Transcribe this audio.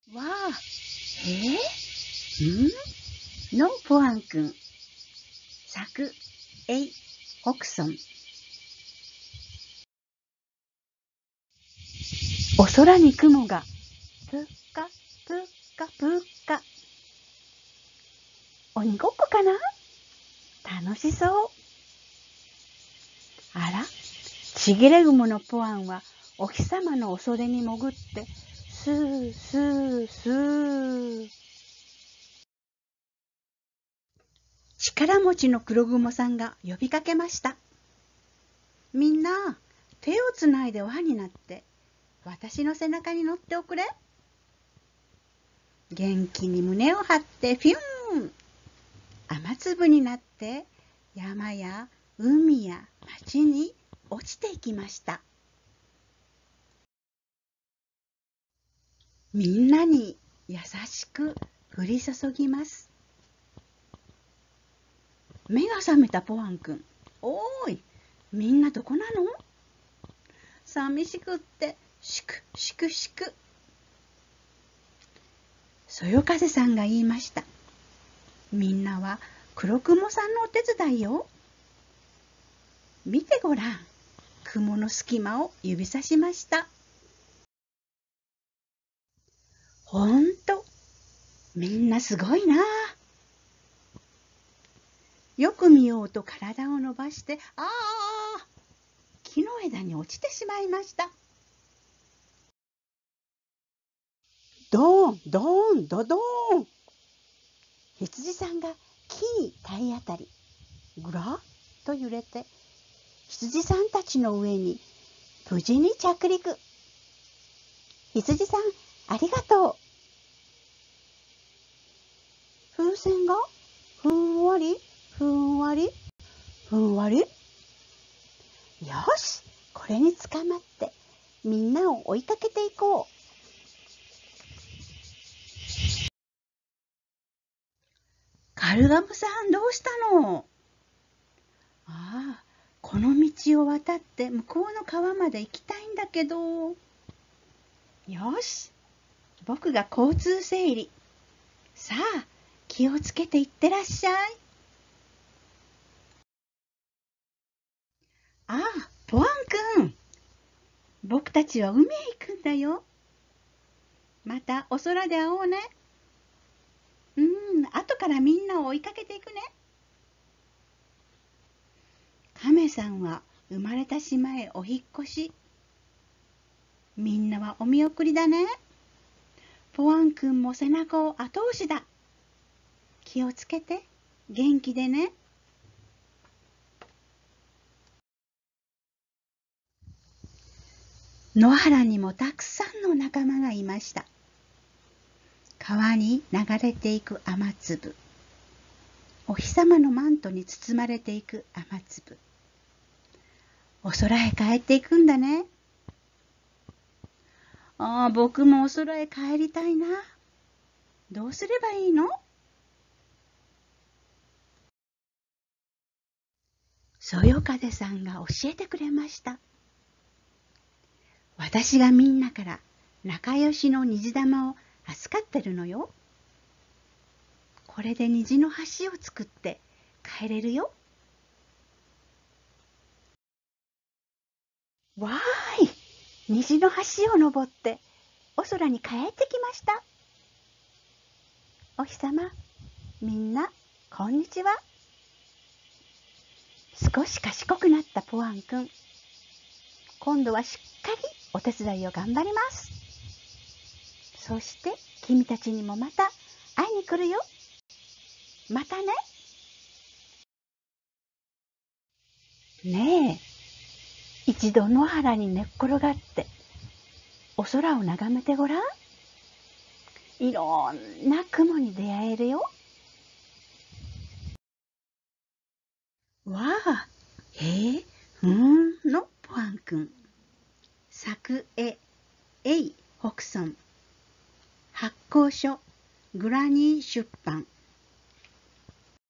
わあ、のポアンくん。作、北村。お空に雲が、ぷっか、ぷっか、ぷっか。鬼ごっこかな？楽しそう。あら、ちぎれ雲のポアンはお日様のお袖に潜って、スースースー。力持ちの黒雲さんが呼びかけました。みんな、手をつないで輪になって、私の背中に乗っておくれ。元気に胸を張ってフィューン。雨粒になって山や海や町に落ちていきました。みんなに優しく降り注ぎます。目が覚めたポアンくん。おーい、みんなどこなの？寂しくってしくしくしく。そよ風さんが言いました。みんなは黒雲さんのお手伝いよ。見てごらん。雲の隙間を指さしました。ほんと、みんなすごいな。よく見ようと体を伸ばして、木の枝に落ちてしまいました。ドーン、ドーン、ドドーン。羊さんが木に体当たり、ぐらっと揺れて、羊さんたちの上に無事に着陸。羊さん、ありがとう。風船がふんわり、ふんわり、ふんわり。よし、これに捕まってみんなを追いかけていこう。カルガモさん、どうしたの？この道を渡って向こうの川まで行きたいんだけど。よし、僕が交通整理。さあ、気をつけて行ってらっしゃい。ポアンくん。僕たちは海へ行くんだよ。またお空で会おうね。後からみんなを追いかけていくね。亀さんは生まれた島へお引っ越し。みんなはお見送りだね。ポアンくんも背中を後押しだ。気をつけて、元気でね。野原にもたくさんの仲間がいました。川に流れていく雨粒。お日様のマントに包まれていく雨粒。お空へ帰っていくんだね。僕もお空へ帰りたいな。どうすればいいの？そよ風さんが教えてくれました。私がみんなから仲良しの虹玉を預かってるのよ。これで虹の橋を作って帰れるよ。わーい、虹の橋を登ってお空に帰ってきました。お日様、みんなこんにちは。少し賢くなったポアンくん。今度はしっかりお手伝いを頑張ります。そして君たちにもまた会いに来るよ。またね。ねえ、一度野原に寝っ転がってお空を眺めてごらん。いろんな雲に出会えるよ。わあ、のポアンくん。作絵、北村。発行所、グラニー出版。